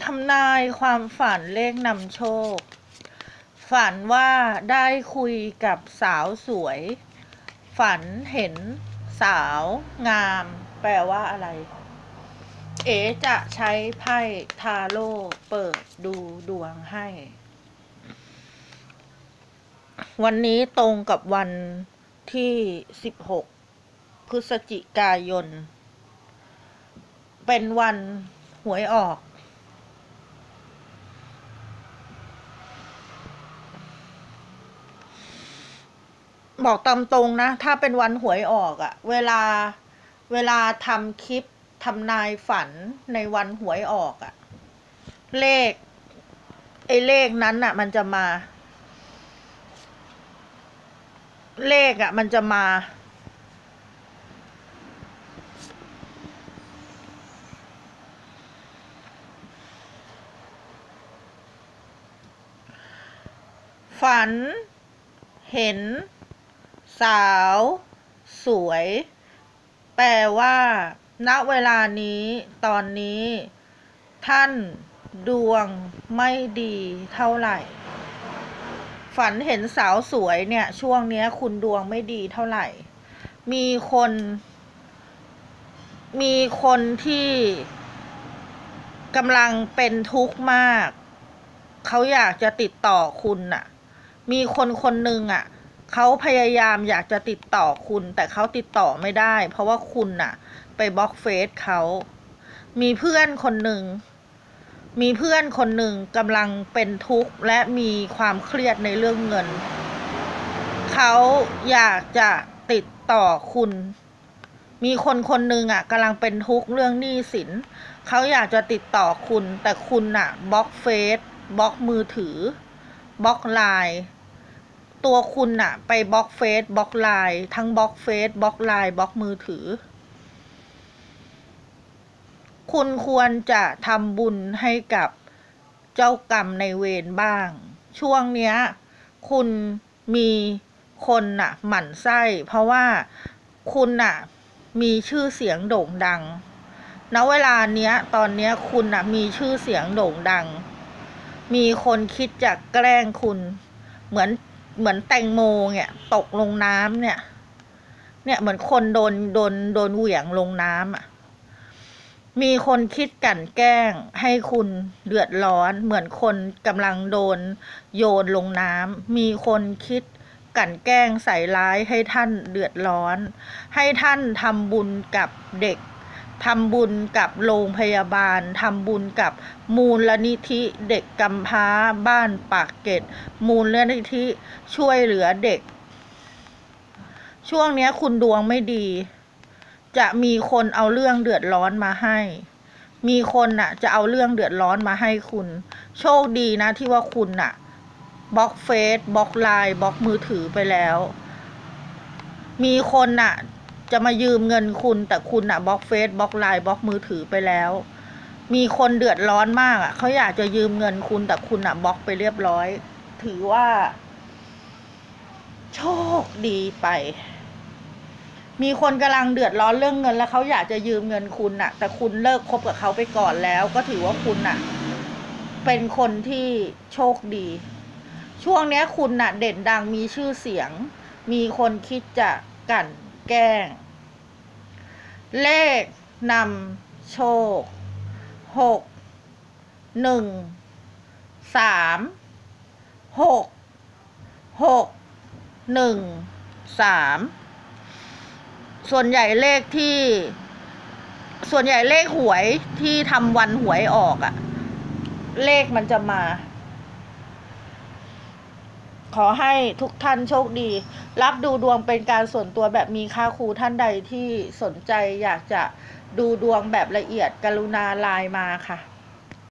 ำนายความฝันเลขนำโชคฝันว่าได้คุยกับสาวสวยฝันเห็นสาวงามแปลว่าอะไรเอ๋จะใช้ไพ่ทาโร่เปิดดูดวงให้วันนี้ตรงกับวันที่16พฤศจิกายนเป็นวันหวยออกบอกตามตรงนะถ้าเป็นวันหวยออกอะเวลาทำคลิปทำนายฝันในวันหวยออกอะเลขนั้นอะมันจะมาเลขอะมันจะมาฝันเห็นสาวสวยแปลว่าณเวลานี้ตอนนี้ท่านดวงไม่ดีเท่าไหร่ฝันเห็นสาวสวยเนี่ยช่วงนี้คุณดวงไม่ดีเท่าไหร่มีคนที่กำลังเป็นทุกข์มากเขาอยากจะติดต่อคุณน่ะมีคนหนึ่งอ่ะเขาพยายามอยากจะติดต่อคุณแต่เขาติดต่อไม่ได้เพราะว่าคุณน่ะไปบล็อกเฟซเขามีเพื่อนคนหนึ่งกำลังเป็นทุกข์และมีความเครียดในเรื่องเงินเขาอยากจะติดต่อคุณมีคนหนึ่งอ่ะกำลังเป็นทุกข์เรื่องหนี้สินเขาอยากจะติดต่อคุณแต่คุณน่ะบล็อกเฟซบล็อกมือถือบล็อกไลน์ตัวคุณน่ะไปบล็อกเฟซบล็อกไลน์ทั้งบล็อกเฟซบล็อกไลน์บล็อกมือถือคุณควรจะทำบุญให้กับเจ้ากรรมในเวรบ้างช่วงเนี้ยคุณมีคนน่ะหมั่นไส้เพราะว่าคุณน่ะมีชื่อเสียงโด่งดังณเวลาเนี้ยตอนเนี้ยคุณน่ะมีชื่อเสียงโด่งดังมีคนคิดจะแกล้งคุณเหมือนแตงโมเนี่ยตกลงน้ำเนี่ยเหมือนคนโดนเหวี่ยงลงน้ำอ่ะมีคนคิดกลั่นแกล้งให้คุณเดือดร้อนเหมือนคนกำลังโดนโยนลงน้ำมีคนคิดกลั่นแกล้งใส่ร้ายให้ท่านเดือดร้อนให้ท่านทำบุญกับเด็กทำบุญกับโรงพยาบาลทำบุญกับมูลนิธิเด็กกำพร้าบ้านปากเกร็ดมูลนิธิช่วยเหลือเด็กช่วงนี้คุณดวงไม่ดีจะมีคนเอาเรื่องเดือดร้อนมาให้มีคนน่ะจะเอาเรื่องเดือดร้อนมาให้คุณโชคดีนะที่ว่าคุณน่ะบล็อกเฟซบล็อกไลน์บล็อกมือถือไปแล้วมีคนน่ะจะมายืมเงินคุณแต่คุณน่ะบล็อกเฟซบล็อกไลน์บล็อกมือถือไปแล้วมีคนเดือดร้อนมากอ่ะเขาอยากจะยืมเงินคุณแต่คุณน่ะบล็อกไปเรียบร้อยถือว่าโชคดีไปมีคนกำลังเดือดร้อนเรื่องเงินแล้วเขาอยากจะยืมเงินคุณน่ะแต่คุณเลิกคบกับเขาไปก่อนแล้วก็ถือว่าคุณน่ะเป็นคนที่โชคดีช่วงนี้คุณน่ะเด่นดังมีชื่อเสียงมีคนคิดจะกลั่นแกล้งเลขนำโชค6 1 3 6 6 1 3ส่วนใหญ่เลขหวยที่ทำวันหวยออกอะเลขมันจะมาขอให้ทุกท่านโชคดีรับดูดวงเป็นการส่วนตัวแบบมีค่าครูท่านใดที่สนใจอยากจะดูดวงแบบละเอียดกรุณาไลน์มาค่ะ